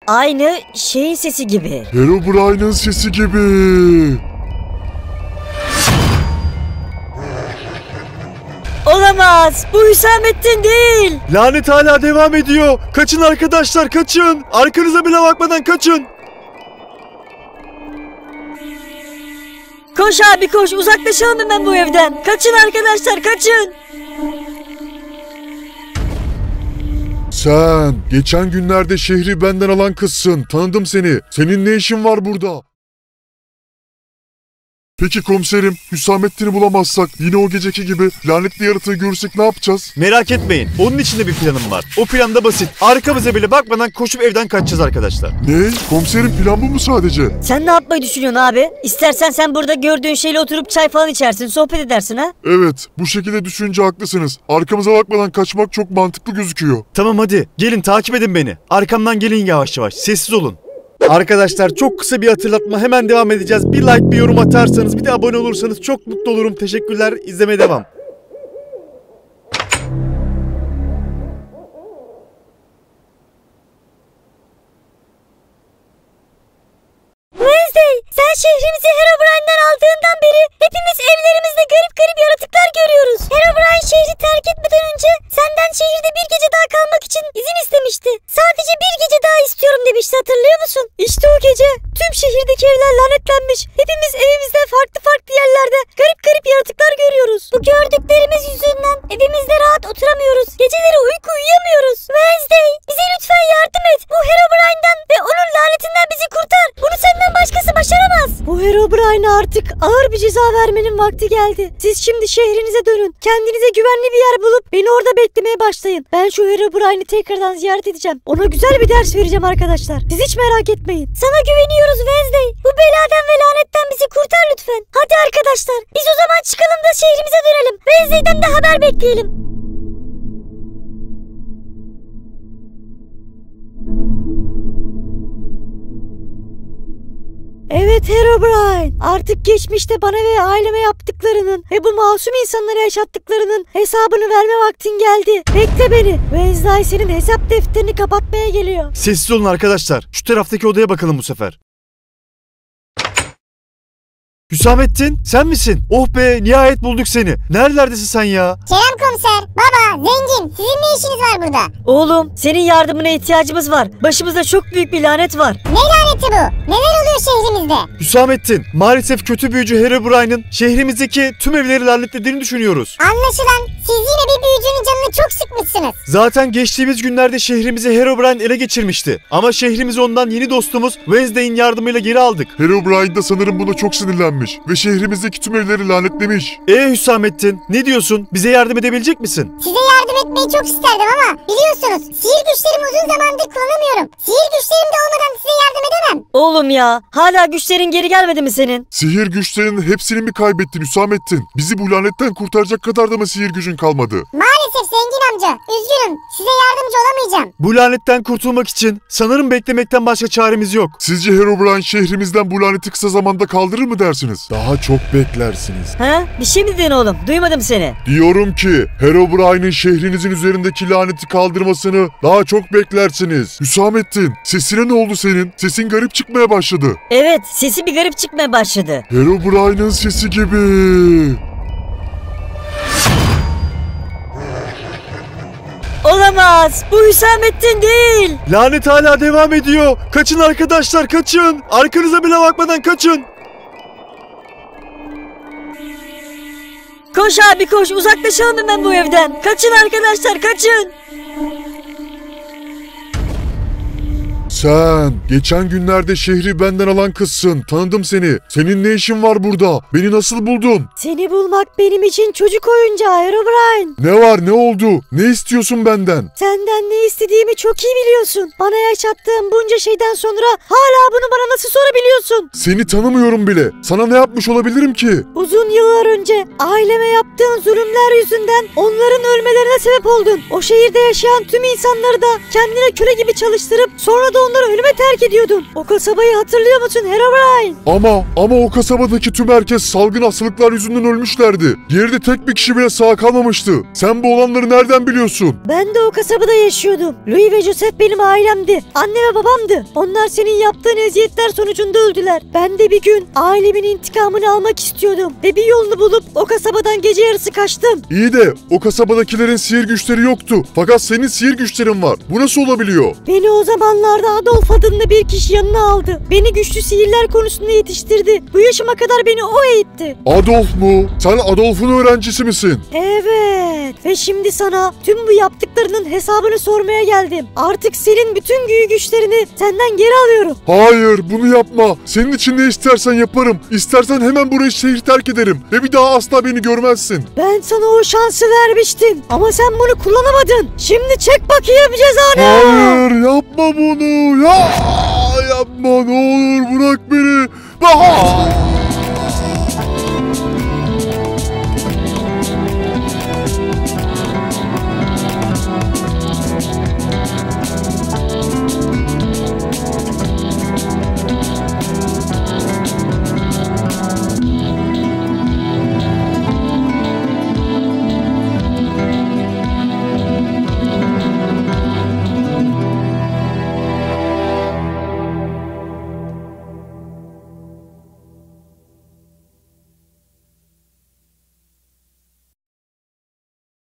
Aynı şeyin sesi gibi. Herobrine'ın sesi gibi. Olamaz. Bu Hüsamettin değil. Lanet hala devam ediyor. Kaçın arkadaşlar, kaçın. Arkanıza bile bakmadan kaçın. Koş abi koş. Uzaklaşalım hemen bu evden. Kaçın arkadaşlar, kaçın. Sen geçen günlerde şehri benden alan kızsın. Tanıdım seni. Senin ne işin var burada? Peki komiserim, Hüsamettin'i bulamazsak yine o geceki gibi lanetli yaratığı görürsek ne yapacağız? Merak etmeyin. Onun için de bir planım var. O plan da basit. Arkamıza bile bakmadan koşup evden kaçacağız arkadaşlar. Ne? Komiserim plan bu mu sadece? Sen ne yapmayı düşünüyorsun abi? İstersen sen burada gördüğün şeyle oturup çay falan içersin, sohbet edersin ha? Evet, bu şekilde düşünce haklısınız. Arkamıza bakmadan kaçmak çok mantıklı gözüküyor. Tamam hadi. Gelin takip edin beni. Arkamdan gelin yavaş yavaş. Sessiz olun. Arkadaşlar çok kısa bir hatırlatma, hemen devam edeceğiz. Bir like, bir yorum atarsanız, bir de abone olursanız çok mutlu olurum. Teşekkürler. İzlemeye devam. Wednesday, sen şehrimizi Herobrine'den aldığından beri hepimiz evlerimizde garip garip yaratıklar görüyoruz. Herobrine şehri terk etmeden önce senden şehirde bir gece daha kalmak için izin istemişti. Sadece bir gece daha istiyorum demişti, hatırlıyor musun? İşte o gece tüm şehirdeki evler lanetlenmiş. Hepimiz evimizde farklı farklı yerlerde garip garip yaratıklar görüyoruz. Bu gördüklerimiz yüzünden evimizde rahat oturamıyoruz. Geceleri uyku uyuyamıyoruz. Wednesday, bize lütfen yardım et. Bu Herobrine'den ve onun lanetinden bizi kurtar. Bunu senden başkası başaramaz. Bu Herobrine'a artık ağır bir ceza vermenin vakti geldi. Siz şimdi şehrinize dönün. Kendinize güvenli bir yer bulup beni orada beklemeye başlayın. Ben şu Herobrine'i tekrardan ziyaret edeceğim. Ona güzel bir ders vereceğim arkadaşlar. Siz hiç merak etmeyin. Sana güveniyoruz Wednesday. Bu beladan ve lanetten bizi kurtar lütfen. Hadi arkadaşlar, biz o zaman çıkalım da şehrimize dönelim. Wednesday'den de haber bekleyelim. Evet Herobrine, artık geçmişte bana ve aileme yaptıklarının ve bu masum insanlara yaşattıklarının hesabını verme vaktin geldi. Bekle beni. Wednesday senin hesap defterini kapatmaya geliyor. Sessiz olun arkadaşlar. Şu taraftaki odaya bakalım bu sefer. Hüsamettin, sen misin? Oh be, nihayet bulduk seni. Nerelerdesin sen ya? Kerem komiser, baba, zengin, sizin ne işiniz var burada? Oğlum, senin yardımına ihtiyacımız var. Başımızda çok büyük bir lanet var. Ne laneti bu? Neler oluyor şehrimizde? Hüsamettin, maalesef kötü büyücü Herobrine'ın şehrimizdeki tüm evleri lanetlediğini düşünüyoruz. Anlaşılan siz yine bir büyücünün canını çok sıkmışsınız. Zaten geçtiğimiz günlerde şehrimizi Herobrine ele geçirmişti. Ama şehrimizi ondan yeni dostumuz Wednesday'in yardımıyla geri aldık. Herobrine de sanırım buna çok sinirlenmiş ve şehrimizdeki tüm evleri lanetlemiş. Hüsamettin, ne diyorsun? Bize yardım edebilecek misin? Size yardım etmeyi çok isterdim ama biliyorsunuz sihir güçlerimi uzun zamandır kullanamıyorum. Sihir güçlerim de olmadan size yardım edemem. Oğlum ya, hala güçlerin geri gelmedi mi senin? Sihir güçlerinin hepsini mi kaybettin Hüsamettin? Bizi bu lanetten kurtaracak kadar da mı sihir gücün kalmadı? Maalesef zengin amca, üzgünüm, size yardımcı olamayacağım. Bu lanetten kurtulmak için sanırım beklemekten başka çaremiz yok. Sizce Herobrine şehrimizden bu laneti kısa zamanda kaldırır mı dersiniz? Daha çok beklersiniz. Ha? Bir şey mi dedin oğlum? Duymadım seni. Diyorum ki Herobrine'in şehrinizin üzerindeki laneti kaldırmasını daha çok beklersiniz. Hüsamettin, sesine ne oldu senin? Sesin garip çıkmaya başladı. Evet, sesi bir garip çıkmaya başladı. Herobrine'in sesi gibi. Olamaz. Bu Hüsamettin değil. Lanet hala devam ediyor. Kaçın arkadaşlar, kaçın. Arkanıza bile bakmadan kaçın. Koş abi koş. Uzaklaşalım hemen bu evden. Kaçın arkadaşlar, kaçın. Sen geçen günlerde şehri benden alan kızsın. Tanıdım seni. Senin ne işin var burada? Beni nasıl buldun? Seni bulmak benim için çocuk oyuncağı Herobrine. Ne var, ne oldu? Ne istiyorsun benden? Senden ne istediğimi çok iyi biliyorsun. Bana yaşattığın bunca şeyden sonra hala bunu bana nasıl sorabiliyorsun? Seni tanımıyorum bile. Sana ne yapmış olabilirim ki? Uzun yıllar önce aileme yaptığın zulümler yüzünden onların ölmelerine sebep oldun. O şehirde yaşayan tüm insanları da kendine köle gibi çalıştırıp sonra da onları ölüme terk ediyordun. O kasabayı hatırlıyor musun Herobrine? Ama o kasabadaki tüm herkes salgın hastalıklar yüzünden ölmüşlerdi. Geride tek bir kişi bile sağ kalmamıştı. Sen bu olanları nereden biliyorsun? Ben de o kasabada yaşıyordum. Louis ve Joseph benim ailemdi. Anne ve babamdı. Onlar senin yaptığın eziyetler sonucunda öldüler. Ben de bir gün ailemin intikamını almak istiyordum. Ve bir yolunu bulup o kasabadan gece yarısı kaçtım. İyi de o kasabadakilerin sihir güçleri yoktu. Fakat senin sihir güçlerin var. Bu nasıl olabiliyor? Beni o zamanlarda Adolf adında bir kişi yanına aldı. Beni güçlü sihirler konusunda yetiştirdi. Bu yaşıma kadar beni o eğitti. Adolf mu? Sen Adolf'un öğrencisi misin? Evet. Ve şimdi sana tüm bu yaptıklarının hesabını sormaya geldim. Artık senin bütün büyü güçlerini senden geri alıyorum. Hayır, bunu yapma. Senin için ne istersen yaparım. İstersen hemen burayı şehri terk ederim. Ve bir daha asla beni görmezsin. Ben sana o şansı vermiştim. Ama sen bunu kullanamadın. Şimdi çek bakayım cezanı. Hayır, yapma bunu. Yapma, ne olur bırak beni.